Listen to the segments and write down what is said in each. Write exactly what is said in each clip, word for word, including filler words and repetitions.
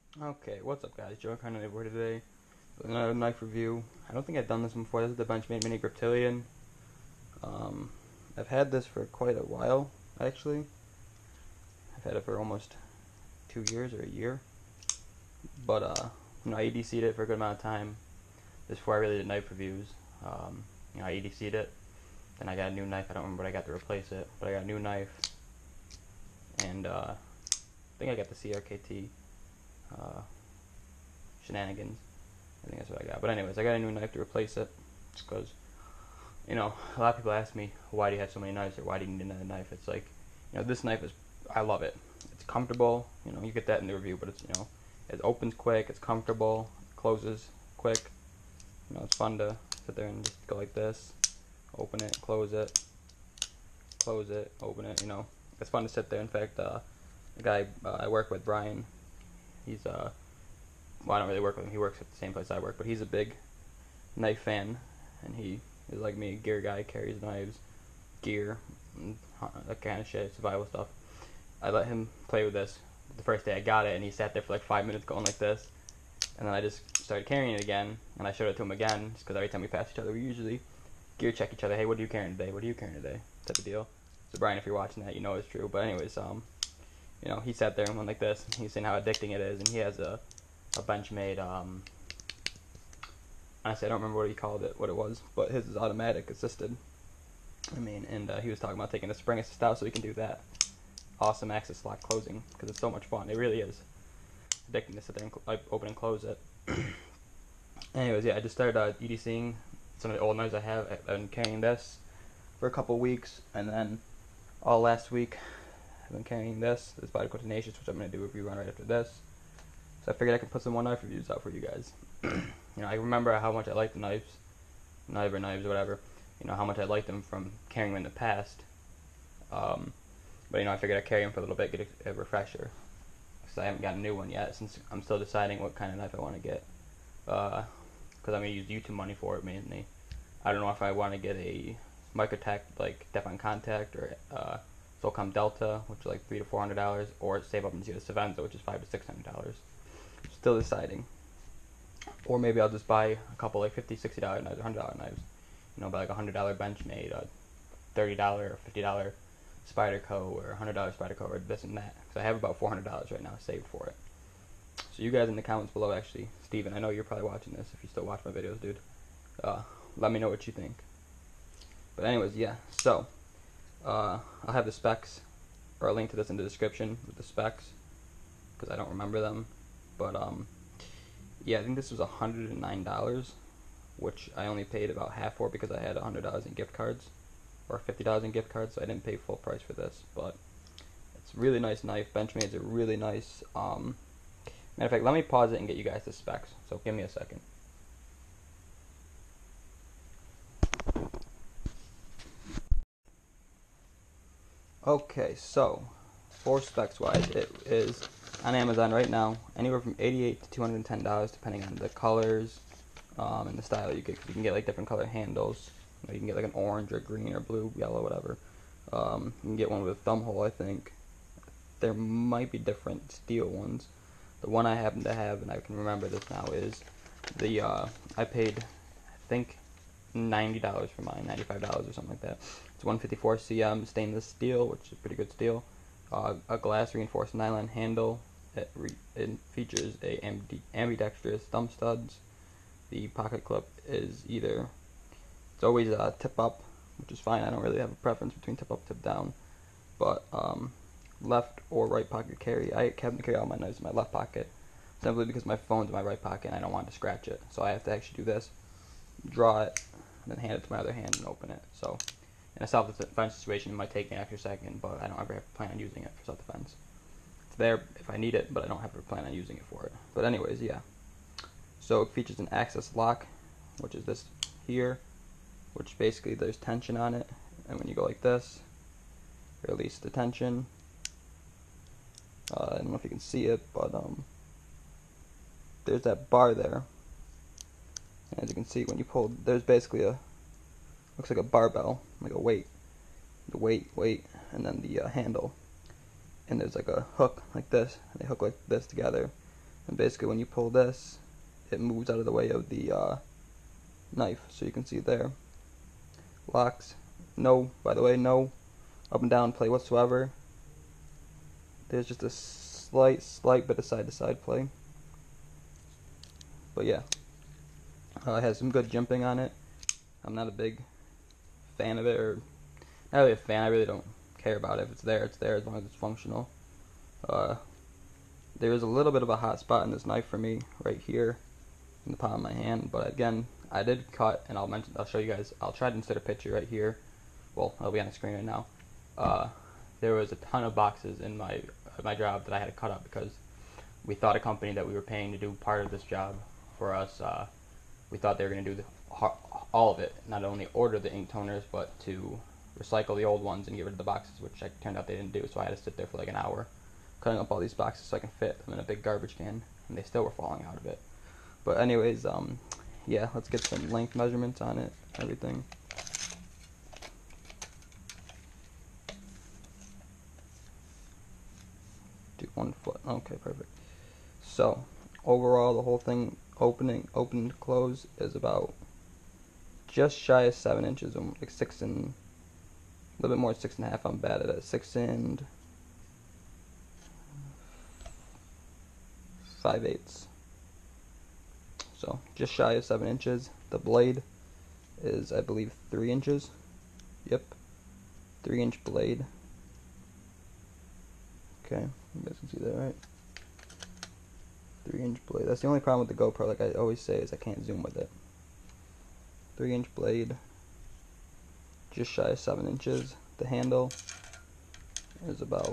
Okay, what's up guys? Joe kind of over today with another knife review. I don't think I've done this one before. This is the Benchmade Mini Griptilian. Um, I've had this for quite a while, actually. I've had it for almost two years or a year. But, uh, you know, I E D C'd it for a good amount of time. This before I really did knife reviews. Um, you know, I E D C'd it. Then I got a new knife. I don't remember what I got to replace it, but I got a new knife. And, uh, I think I got the C R K T, uh, Shenanigans. I think that's what I got. But anyways, I got a new knife to replace it. Just because, you know, a lot of people ask me, why do you have so many knives, or why do you need another knife? It's like, you know, this knife is, I love it. It's comfortable. You know, you get that in the review, but it's, you know, it opens quick, it's comfortable, it closes quick. You know, it's fun to sit there and just go like this, open it, close it, close it, open it, you know. It's fun to sit there. In fact, uh, the guy uh, I work with, Brian, he's, uh, well, I don't really work with him. He works at the same place I work, but he's a big knife fan, and he is like me, a gear guy, carries knives, gear, and that kind of shit, survival stuff. I let him play with this the first day I got it, and he sat there for like five minutes going like this, and then I just started carrying it again, and I showed it to him again, just because every time we pass each other, we usually gear check each other. Hey, what are you carrying today? What are you carrying today? Type of deal. So Brian, if you're watching that, you know it's true. But anyways, um, you know, he sat there and went like this, and he's saying how addicting it is, and he has a a Benchmade, um, honestly, I don't remember what he called it, what it was, but his is automatic assisted. I mean, and uh, he was talking about taking a spring assist out so he can do that awesome access lock closing, because it's so much fun. It really is addicting to sit there and cl- like, open and close it. Anyways, yeah, I just started uh, EDCing some of the old knives I have. I've been carrying this for a couple weeks, and then all last week I've been carrying this, this Vitico Tenacious, which I'm going to do a review on right after this. So I figured I could put some more knife reviews out for you guys. You know, I remember how much I liked the knives, knife or knives or whatever. You know, how much I liked them from carrying them in the past. Um, but you know, I figured I'd carry them for a little bit, get a, a refresher. Because I haven't got a new one yet, since I'm still deciding what kind of knife I want to get. Because uh, I'm going to use YouTube money for it mainly. I don't know if I want to get a Microtech, like Def-On Contact, or uh, Solcom Delta, which is like three to four hundred dollars, or save up and see the Savenza, which is five to six hundred dollars. Still deciding. Or maybe I'll just buy a couple like fifty, sixty dollar knives, one hundred dollar knives. You know, buy like a one hundred dollar Benchmade, a thirty dollar or fifty dollar Spyderco, or a one hundred dollar Spyderco, or this and that. Because I have about four hundred dollars right now saved for it. So you guys in the comments below, actually, Steven, I know you're probably watching this if you still watch my videos, dude. Uh, let me know what you think. But anyways, yeah, so, uh, I'll have the specs, or a link to this in the description with the specs, because I don't remember them. But, um, yeah, I think this was one hundred nine dollars, which I only paid about half for because I had one hundred dollars in gift cards, or fifty dollars in gift cards, so I didn't pay full price for this. But it's a really nice knife. Benchmade's a really nice, um, matter of fact, let me pause it and get you guys the specs, so give me a second. Okay, so, for specs wise, it is on Amazon right now, anywhere from eighty-eight to two hundred ten dollars depending on the colors, um, and the style you get. Cause you can get like different color handles. You know, you can get like an orange or green or blue, yellow, whatever. Um, you can get one with a thumb hole, I think. There might be different steel ones. The one I happen to have, and I can remember this now, is the, uh, I paid, I think, ninety dollars for mine, ninety-five dollars or something like that. It's one fifty-four C M stainless steel, which is pretty good steel. Uh, a glass reinforced nylon handle. It, re it features a ambidextrous thumb studs. The pocket clip is either, it's always a tip up, which is fine. I don't really have a preference between tip up, tip down, but um, left or right pocket carry. I happen to carry all my knives in my left pocket, simply because my phone's in my right pocket and I don't want to scratch it. So I have to actually do this, draw it, and then hand it to my other hand and open it. So in a self-defense situation, it might take me an extra second, but I don't ever have to plan on using it for self-defense. It's there if I need it, but I don't have to plan on using it for it. But anyways, yeah. So it features an access lock, which is this here, which basically there's tension on it, and when you go like this, release the tension. Uh, I don't know if you can see it, but um, there's that bar there. And as you can see, when you pull, there's basically a, looks like a barbell, like a weight. The weight, weight, and then the uh, handle. And there's like a hook like this, and they hook like this together. And basically when you pull this, it moves out of the way of the uh, knife. So you can see there. Locks. No, by the way, no up and down play whatsoever. There's just a slight, slight bit of side-to-side play. But yeah, uh, it has some good jumping on it. I'm not a big fan of it, or not really a fan. I really don't care about it. If it's there, it's there as long as it's functional. Uh, there is a little bit of a hot spot in this knife for me right here in the palm of my hand, but again, I did cut, and I'll mention, I'll show you guys. I'll try to insert a picture right here. Well, it'll be on the screen right now. Uh, there was a ton of boxes in my uh, my job that I had to cut up because we thought a company that we were paying to do part of this job for us, uh, we thought they were going to do the, all of it, not only order the ink toners, but to recycle the old ones and get rid of the boxes, which it turned out they didn't do. So I had to sit there for like an hour cutting up all these boxes so I can fit them in a big garbage can, and they still were falling out of it. But anyways, um, yeah, let's get some length measurements on it, everything. Do one foot. Okay, perfect. So overall, the whole thing, opening, open to close, is about just shy of seven inches, like six and a little bit more, six and a half. I'm bad at it. Six and five eighths. So just shy of seven inches. The blade is, I believe, three inches. Yep, three inch blade. Okay, you guys can see that, right? Three inch blade. That's the only problem with the GoPro, like I always say, is I can't zoom with it. Three inch blade, just shy of seven inches. The handle is about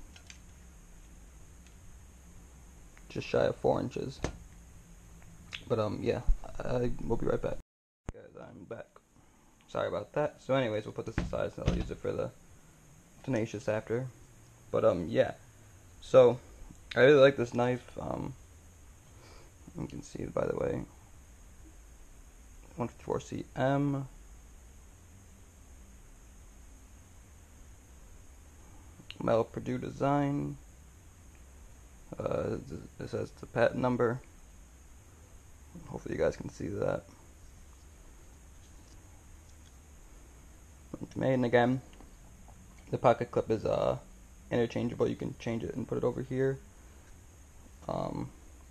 just shy of four inches. But um, yeah, I will be right back. Guys, I'm back. Sorry about that. So anyways, we'll put this aside so I'll use it for the Tenacious after. But um, yeah. So I really like this knife. Um, you can see it, by the way. one fifty-four C M. Metal Purdue design. Uh, this has the patent number. Hopefully you guys can see that. Made, and again, the pocket clip is uh, interchangeable. You can change it and put it over here. Um,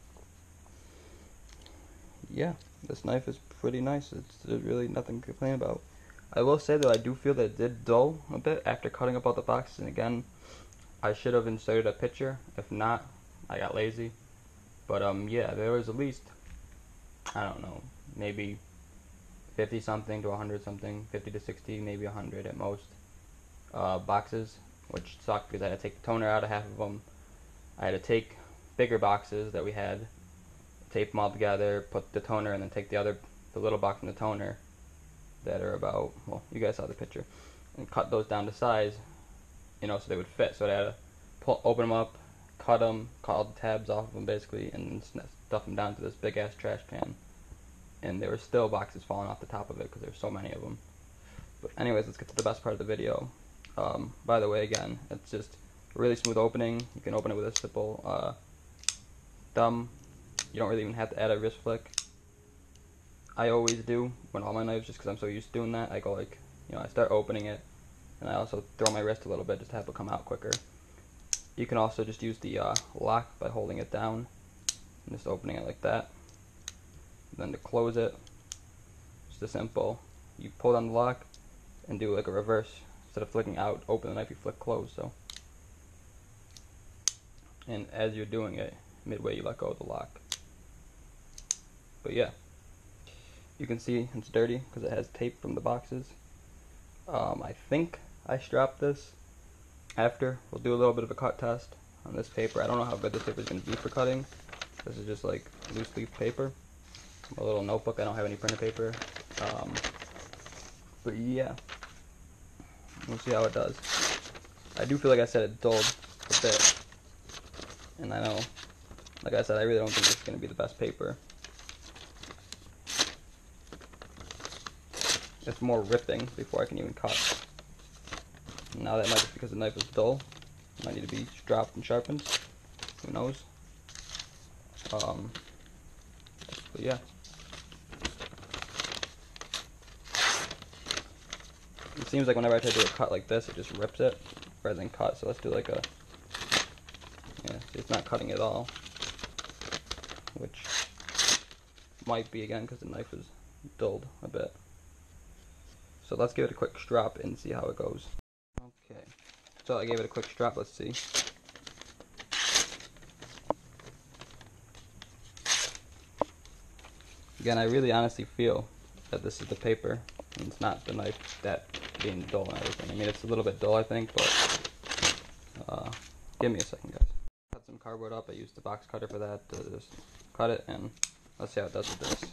yeah, this knife is pretty nice. It's there's really nothing to complain about. I will say though, I do feel that it did dull a bit after cutting up all the boxes, and again, I should have inserted a picture. If not, I got lazy. But um, yeah, there was at least, I don't know, maybe fifty something to one hundred something, fifty to sixty, maybe one hundred at most, uh, boxes, which sucked because I had to take the toner out of half of them. I had to take bigger boxes that we had, tape them all together, put the toner, and then take the other, the little box from the toner that are about, well, you guys saw the picture, and cut those down to size, you know, so they would fit. So I had to pull, open them up, cut them, cut all the tabs off of them basically, and stuff them down to this big ass trash can. And there were still boxes falling off the top of it because there's so many of them. But anyways, let's get to the best part of the video. Um, by the way, again, it's just a really smooth opening. You can open it with a simple uh, thumb. You don't really even have to add a wrist flick. I always do when all my knives, just because I'm so used to doing that. I go like, you know, I start opening it, and I also throw my wrist a little bit just to have it come out quicker. You can also just use the uh, lock by holding it down and just opening it like that. Then to close it, just a simple, you pull down the lock and do like a reverse. Instead of flicking out, open the knife, you flick close. So, and as you're doing it, midway you let go of the lock. But yeah, you can see it's dirty because it has tape from the boxes. Um, I think I strapped this after. We'll do a little bit of a cut test on this paper. I don't know how good this paper is going to be for cutting. This is just like loose leaf paper. A little notebook. I don't have any printer paper. Um, but yeah, we'll see how it does. I do feel like I said it dulled a bit. And I know, like I said, I really don't think this is going to be the best paper. It's more ripping before I can even cut. Now that might be because the knife is dull. It might need to be dropped and sharpened. Who knows? Um, but yeah. It seems like whenever I try to do a cut like this, it just rips it rather than cut. So let's do like a, yeah, see, it's not cutting at all, which might be again because the knife is dulled a bit. So let's give it a quick strop and see how it goes. Okay, so I gave it a quick strop, let's see. Again, I really honestly feel that this is the paper and it's not the knife that being dull and everything. I mean, it's a little bit dull, I think, but uh, give me a second, guys. Cut some cardboard up. I used the box cutter for that to just cut it, and let's see how it does with this.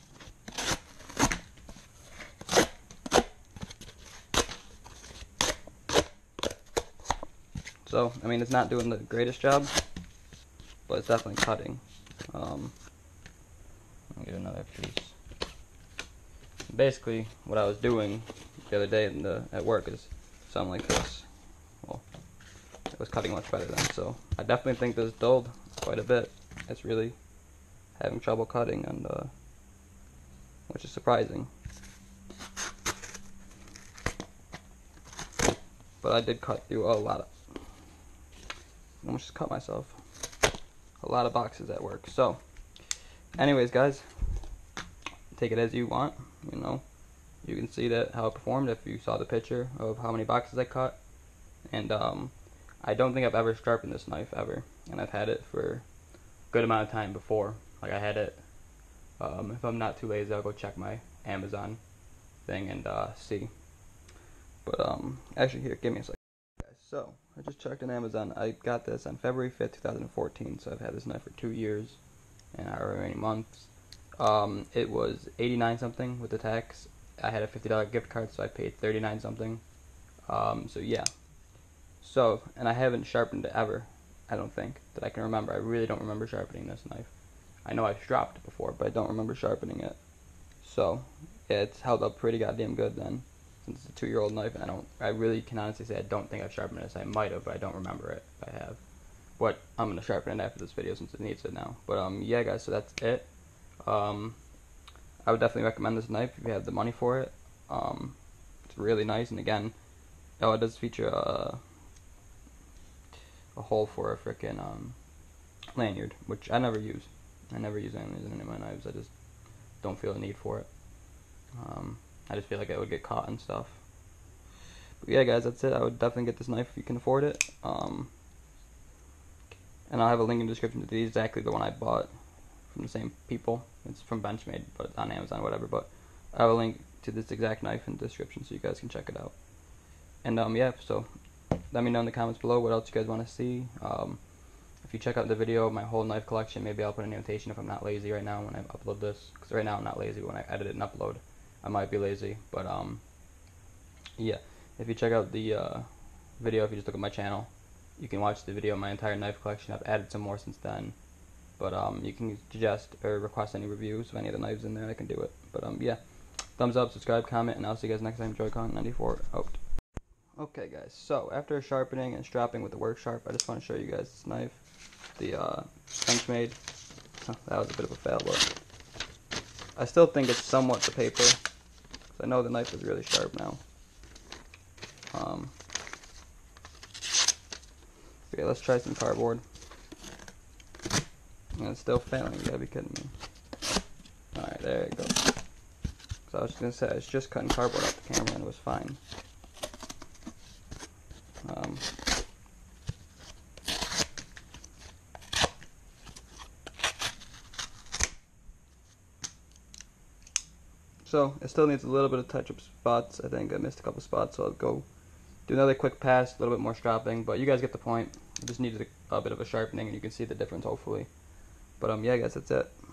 So, I mean, it's not doing the greatest job, but it's definitely cutting. Um, I'll get another piece. Basically, what I was doing the other day in the, at work is something like this. Well, it was cutting much better then, so I definitely think this dulled quite a bit. It's really having trouble cutting, and uh, which is surprising. But I did cut through a lot of, I almost just cut myself, a lot of boxes at work. So, anyways, guys, take it as you want. You know, you can see that how it performed if you saw the picture of how many boxes I cut. And um, I don't think I've ever sharpened this knife ever, and I've had it for a good amount of time before. Like I had it. Um, if I'm not too lazy, I'll go check my Amazon thing and uh, see. But um, actually, here, give me a second. Guys, so I just checked on Amazon. I got this on February fifth, two thousand fourteen. So I've had this knife for two years and however many months. Um, it was eighty-nine something with the tax. I had a fifty dollar gift card, so I paid thirty-nine something. Um, so yeah. So, and I haven't sharpened it ever, I don't think, that I can remember. I really don't remember sharpening this knife. I know I've stropped it before, but I don't remember sharpening it. So, yeah, it's held up pretty goddamn good then, since it's a two-year-old knife, and I don't, I really can honestly say I don't think I've sharpened this. I might have, but I don't remember it if I have. But I'm going to sharpen it after this video since it needs it now. But um, yeah, guys, so that's it. Um, I would definitely recommend this knife if you have the money for it. Um, it's really nice, and again, oh, it does feature a, a hole for a frickin' um, lanyard, which I never use. I never use lanyards in any of my knives. I just don't feel the need for it. Um, I just feel like it would get caught and stuff. But yeah, guys, that's it. I would definitely get this knife if you can afford it. Um, and I'll have a link in the description to the exactly the one I bought from the same people. It's from Benchmade, but it's on Amazon or whatever. But I have a link to this exact knife in the description so you guys can check it out. And um, yeah, so let me know in the comments below what else you guys want to see. Um, if you check out the video of my whole knife collection, maybe I'll put an annotation if I'm not lazy right now when I upload this. Because right now I'm not lazy. When I edit it and upload, I might be lazy. But um, yeah, if you check out the uh, video, if you just look at my channel, you can watch the video of my entire knife collection. I've added some more since then. But um, you can suggest or request any reviews of any of the knives in there. I can do it. But um, yeah, thumbs up, subscribe, comment, and I'll see you guys next time. Joycon ninety-four out. Okay, guys. So after sharpening and strapping with the work sharp, I just want to show you guys this knife, the uh, Benchmade. Oh, that was a bit of a fail, but I still think it's somewhat the paper. Cause I know the knife is really sharp now. Um, okay, let's try some cardboard. And it's still failing, you gotta be kidding me. Alright, there it goes. So I was gonna say, I was just cutting cardboard off the camera and it was fine. Um, so, it still needs a little bit of touch-up spots. I think I missed a couple spots, so I'll go do another quick pass, a little bit more stropping, but you guys get the point. It just needed a, a bit of a sharpening, and you can see the difference, hopefully. But um, yeah, guys, that's it.